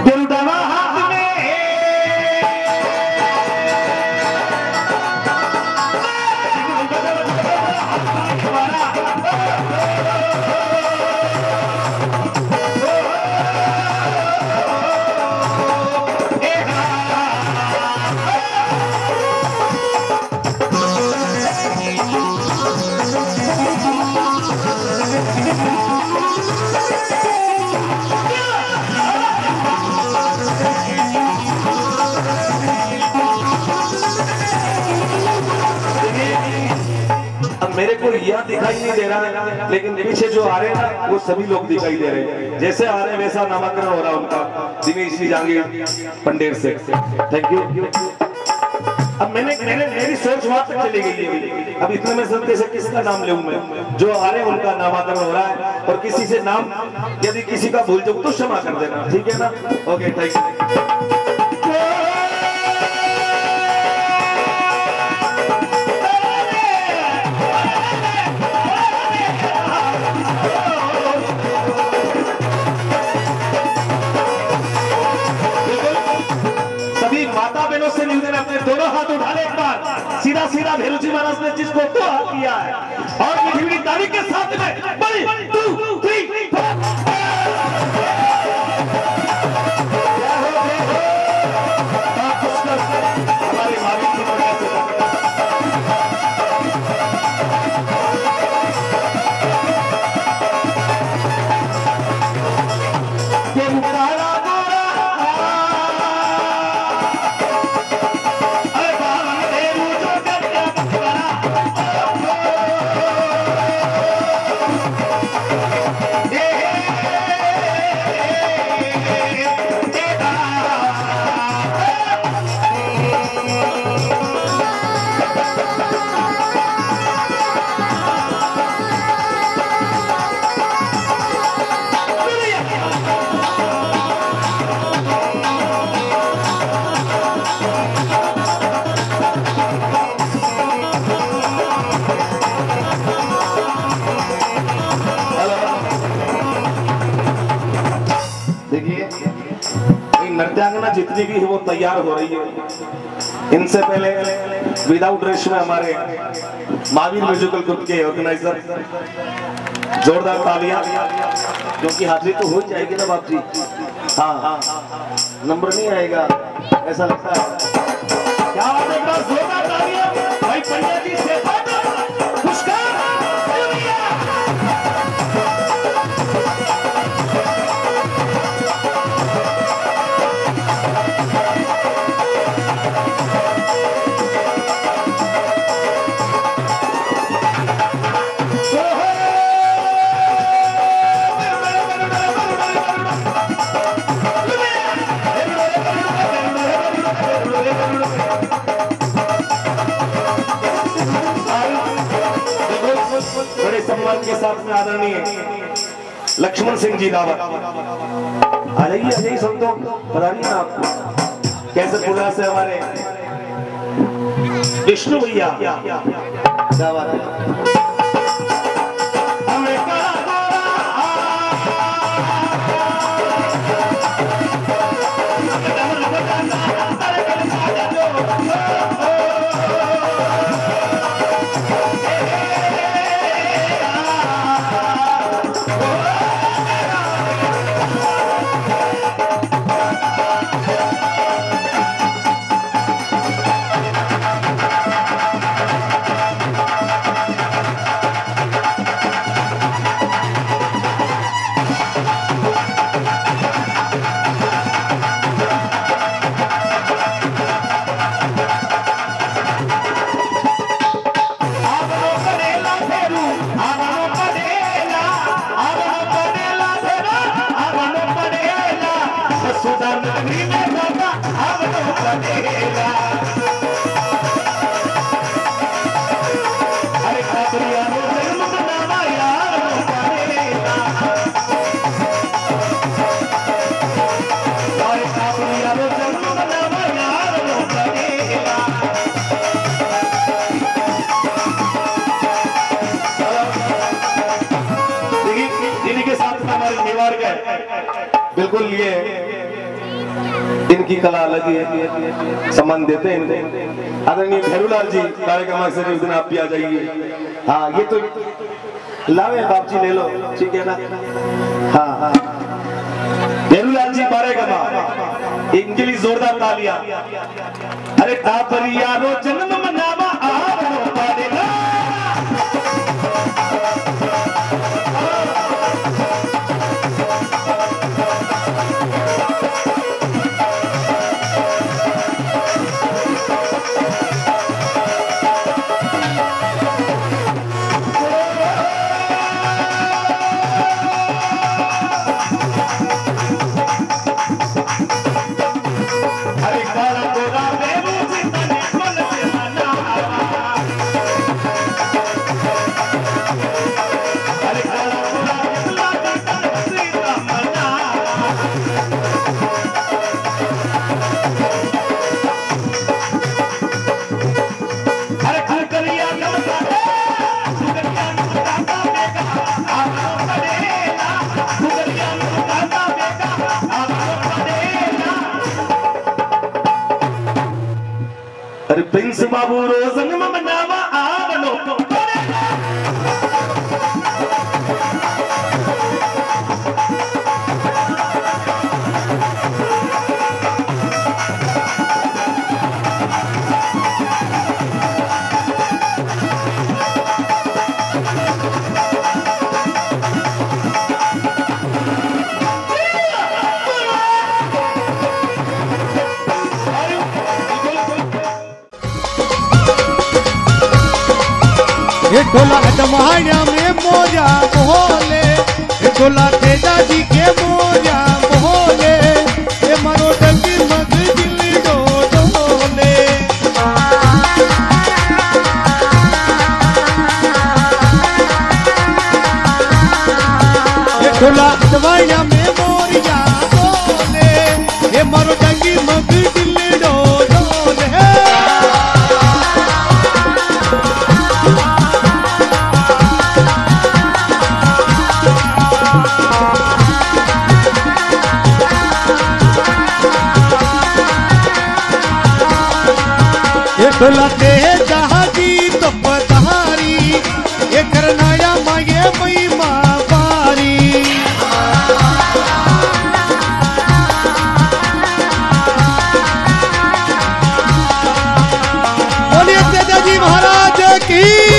दिल दवा हाथ में मेरे को यह दिखाई नहीं दे रहा है, लेकिन पीछे जो आ रहे हैं ना वो सभी लोग दिखाई दे रहे हैं। जैसे आ रहे हैं वैसा नामाकरण हो रहा है उनका दिनेश जी जहांगीर पंडेर से। Thank you. अब मैंने मेरी सोच वहां तक चली गई है। अब इतने में सबके से किसका नाम लूं मैं? जो आ रहे हैं उनका नामाकरण हो रहा है, और किसी से नाम यदि किसी का भूल जाऊं तो क्षमा कर देना, ठीक है ना? Okay, thank you. से निवेदन, अपने दोनों हाथ उठा ले एक बार सीधा सीधा। भेलूजी महाराज ने जिसको दो हाथ दिया है, और मीठी मीठी ताली के साथ में बड़ी 2 3 हमारी भाभी की वजह से नृत्यांगना जितनी भी है वो तैयार हो रही है। इनसे पहले विदाउट ड्रेस में हमारे महावीर म्यूजिकल ग्रुप के ऑर्गेनाइजर, जोरदार तालियां, क्योंकि हाजिरी तो हो जाएगी ना बाप जी। हाँ, नंबर नहीं आएगा ऐसा लगता है। क्या बात है, एक बार जोरदार तालियां भाई पंडिया जी से। बड़े सम्मान के साथ में आदरणीय लक्ष्मण सिंह जी रावत आ जाइए संतो, बता रही ना आपको कैसे पुला से हमारे विष्णु भैया, क्या बात है। बिल्कुल लिए इनकी कला अलग ही है, सम्मान देते हैं इनको। आदरणीय भेरूलाल जी कार्यक्रम से उस दिन आप भी आ जाइए। हाँ ये तो लावे बाप जी ले लो, ठीक है ना। हाँ हाँ भेरूलाल जी बारेगमा, इनके लिए जोरदार तालियां। अरे टापरिया रो जन्म मनावा आवो पाड़ेगा, अरे प्रिंस बाबू रोजन मनावा आवलो। ये ढोला अदमाया में मोजा मोहले, ये ढोला तेजा जी के मोजा मोहले, ये मारो डंगी मग दिल डो डोले। ये ढोला अदमाया में मोजा मोहले, ये मारो डंगी मग दिल डो डोले। ढोला तेजा जी तो पधारी, ये करनाया माये महिमा पारी। बोलिए तेजा जी महाराज की।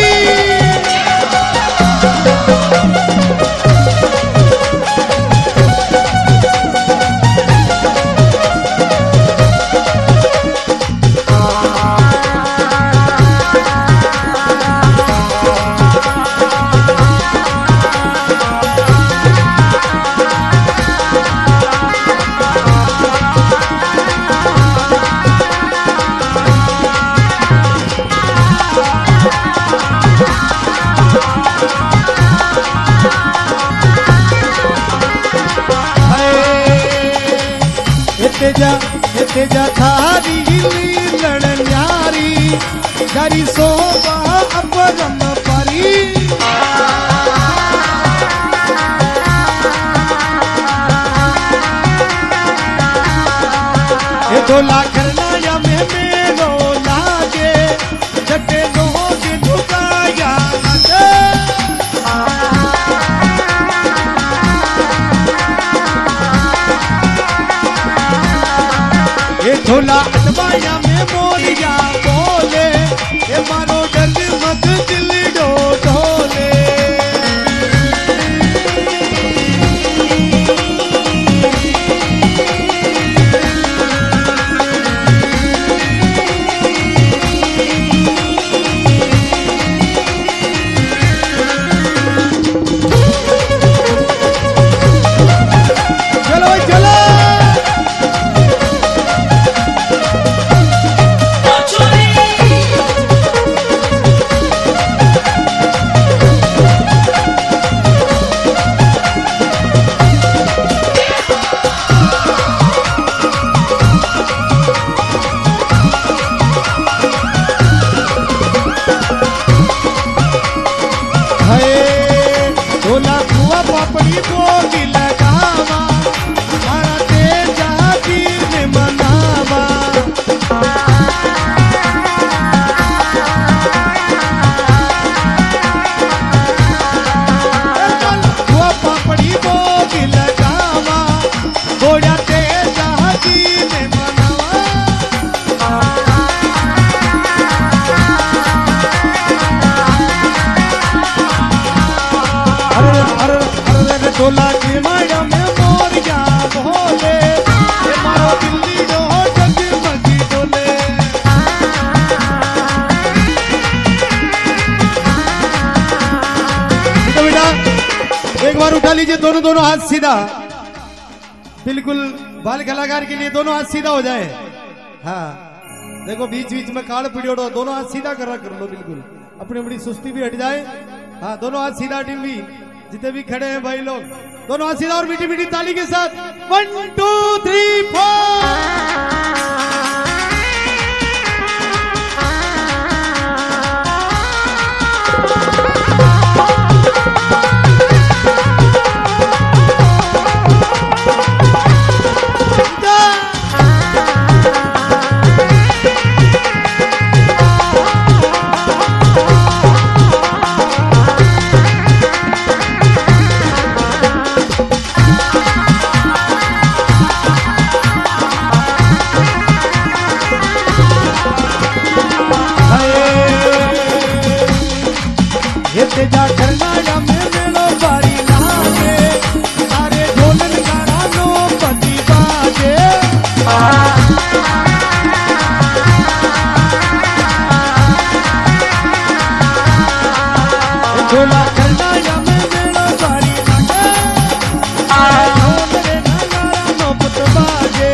तेजा थारी लड़न यारी, जारी सोबा अपरम परी। ये ढोला करनाया में मेरो लागे, जटे लोग झुकाया लगे। ये ढोला अदबाया में मोरिया बोले, ये मारो डग मग दिल डो ढोले। चलो चलो लीजिए दोनों दोनों हाथ सीधा, बिल्कुल बाल कलाकार के लिए दोनों हाथ सीधा हो जाए। हाँ देखो बीच बीच में काल पिड़ियोड़ो, दोनों हाथ सीधा कर लो, बिल्कुल अपनी अपनी सुस्ती भी हट जाए। हाँ दोनों हाथ सीधा, टीम भी जितने भी खड़े हैं भाई लोग दोनों हाथ सीधा और मीठी मीठी ताली के साथ 1 2 3 4। तेजा करना या में मेलो बारी लागे, सारे ढोलन गाना नो पति बाजे। ढोला करना या में मेलो बारी लागे, सारे ढोलन गाना नो पति बाजे।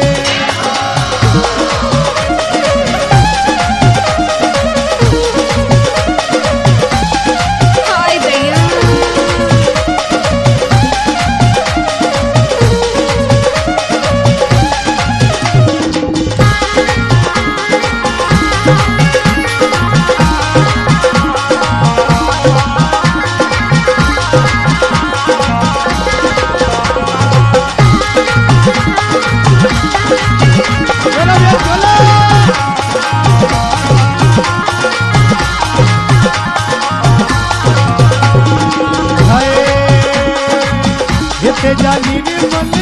तेजा नीली